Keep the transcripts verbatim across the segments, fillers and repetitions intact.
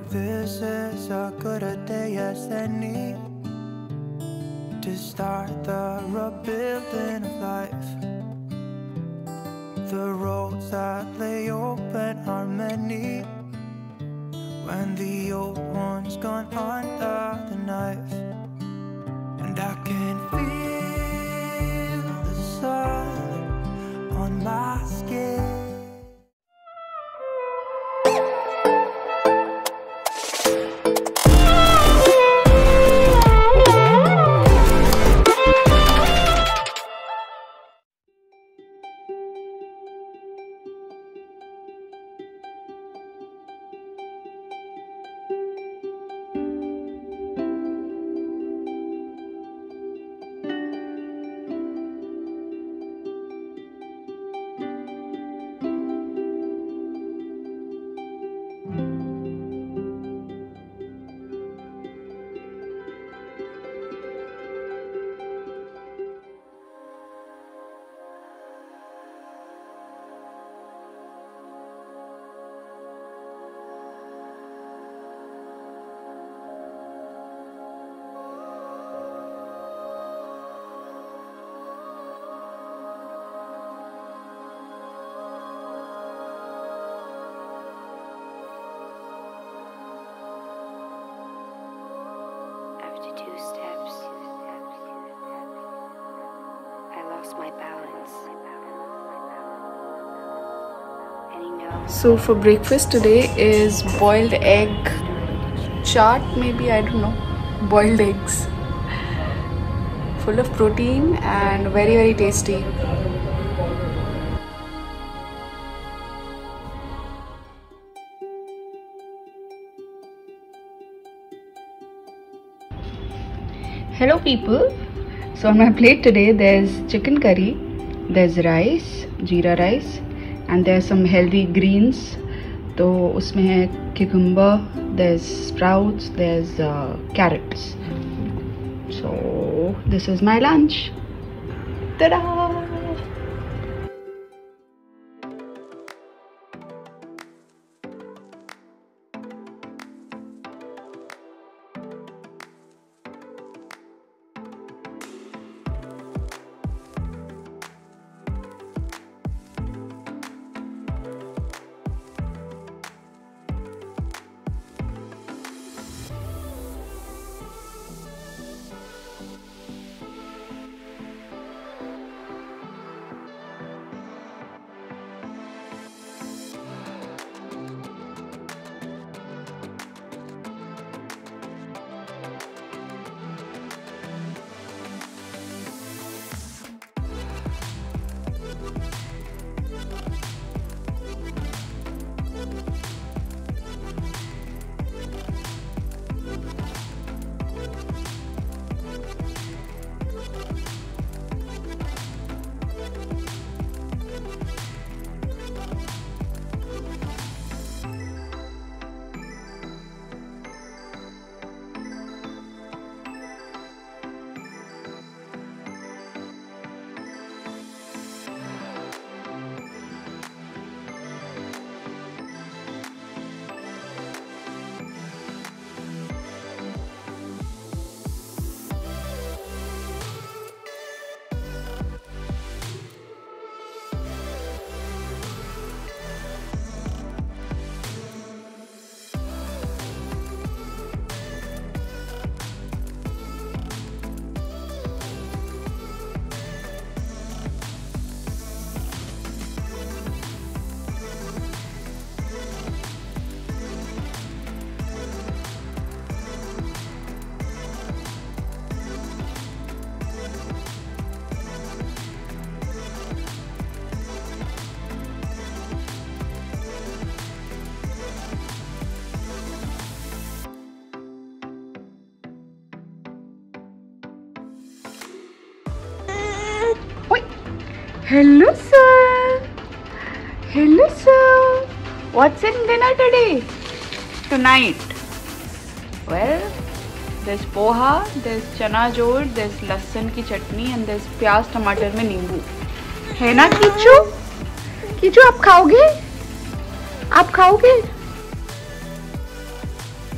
This is a good a day as any to start the rebuilding of life. The roads that lay open are many when the old one's gone under the knife. And I can feel the sun on my skin. Two steps, I lost my balance. And you know, so for breakfast today is boiled egg chaat, maybe, I don't know, boiled eggs, full of protein and very very tasty. Hello people, so on my plate today there's chicken curry, there's rice, jeera rice, and there's some healthy greens. तो उसमें है cucumber, there's sprouts, there's uh, carrots. So this is my lunch. Ta-da! Hello sir, hello sir, what's in dinner today? Tonight? Well, there's poha, there's chana jod, there's लहसुन की चटनी and there's प्याज टमाटर में नींबू है ना कीचू? कीचू आप खाओगे? आप खाओगे?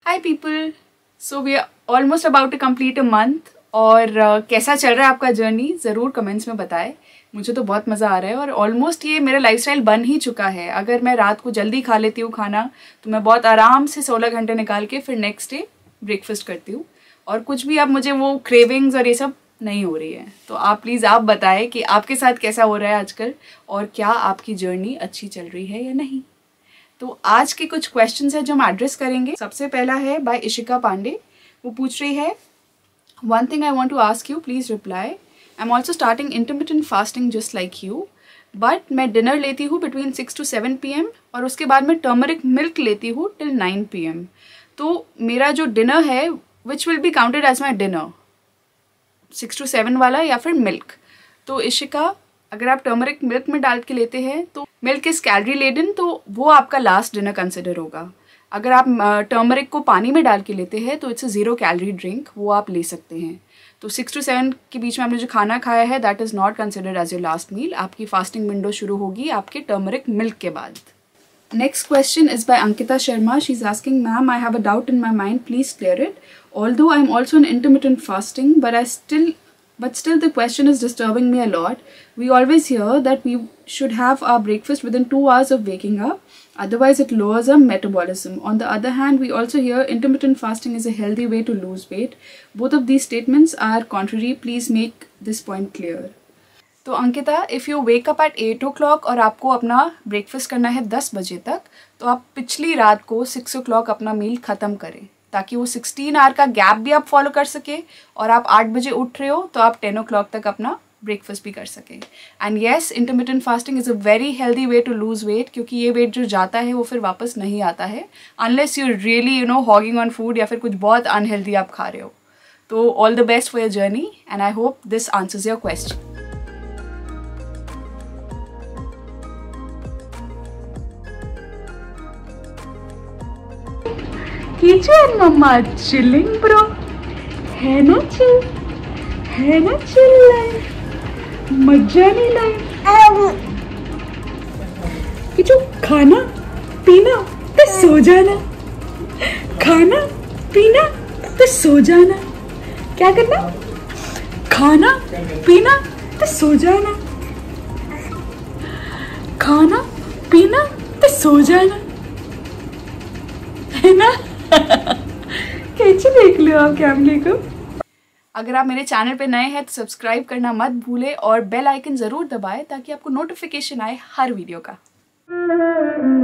Hi people, so we are almost about to complete a month और uh, कैसा चल रहा है आपका जर्नी ज़रूर कमेंट्स में बताएं। मुझे तो बहुत मज़ा आ रहा है और ऑलमोस्ट ये मेरा लाइफस्टाइल बन ही चुका है। अगर मैं रात को जल्दी खा लेती हूँ खाना तो मैं बहुत आराम से सोलह घंटे निकाल के फिर नेक्स्ट डे ब्रेकफास्ट करती हूँ और कुछ भी अब मुझे वो क्रेविंग्स और ये सब नहीं हो रही है। तो आप प्लीज़ आप बताएं कि आपके साथ कैसा हो रहा है आजकल और क्या आपकी जर्नी अच्छी चल रही है या नहीं। तो आज के कुछ क्वेश्चंस हैं जो हम एड्रेस करेंगे। सबसे पहला है बाय इशिका पांडे। वो पूछ रही है, one thing I want to ask you, please reply. I am also starting intermittent fasting just like you, but मैं डिनर लेती हूँ between six to seven P M और उसके बाद मैं टर्मरिक मिल्क लेती हूँ टिल नाइन पी एम। तो मेरा जो डिनर है which will be counted as my dinner, six to seven वाला या फिर मिल्क। तो इशिका, अगर आप टर्मरिक मिल्क में डाल के लेते हैं तो मिल्क इज़ कैलोरी लेडन, तो वो आपका लास्ट डिनर कंसिडर होगा। अगर आप टर्मरिक को पानी में डाल के लेते हैं तो it's a zero calorie drink, वो आप ले सकते हैं। तो सिक्स टू सेवन के बीच में आपने जो खाना खाया है that is not considered as your last meal. आपकी फास्टिंग विंडो शुरू होगी आपके टर्मरिक मिल्क के बाद। Next question is by Ankita Sharma. She's asking, ma'am, I have a doubt in my mind. Please clear it. Although I'm also on intermittent fasting, but I still, but still the question is disturbing me a lot. We always hear that we should have our breakfast within two hours of waking up. Otherwise, it lowers our metabolism. On the other hand, we also hear intermittent fasting is a healthy way to lose weight. Both of these statements are contrary. Please make this point clear. तो Ankita, if you wake up at eight o'clock और आपको अपना breakfast करना है दस बजे तक, तो आप पिछली रात को सिक्स ओ क्लॉक अपना मील ख़त्म करें ताकि वो सिक्सटीन आवर का गैप भी आप फॉलो कर सके और आप आठ बजे उठ रहे हो तो आप टेन ओ क्लॉक तक अपना ब्रेकफास्ट भी कर सकें। And yes, intermittent fasting is a very healthy way to lose weight, क्योंकि ये वेट जो जाता है वो फिर वापस नहीं आता है unless you really you know hogging on food या फिर कुछ बहुत अनहेल्दी आप खा रहे हो। तो all the best for your journey and I hope this answers your question. Kichu and Mama chilling bro, है ना chill, है ना chill life, मजानी life। किचू, खाना पीना तो सो जाना, खाना पीना तो सो जाना। क्या करना? खाना पीना तो सो जाना, खाना पीना तो सो जाना, है ना? कैसे देख लो आप कैमरे को। अगर आप मेरे चैनल पे नए हैं तो सब्सक्राइब करना मत भूलें और बेल आइकन ज़रूर दबाएं ताकि आपको नोटिफिकेशन आए हर वीडियो का।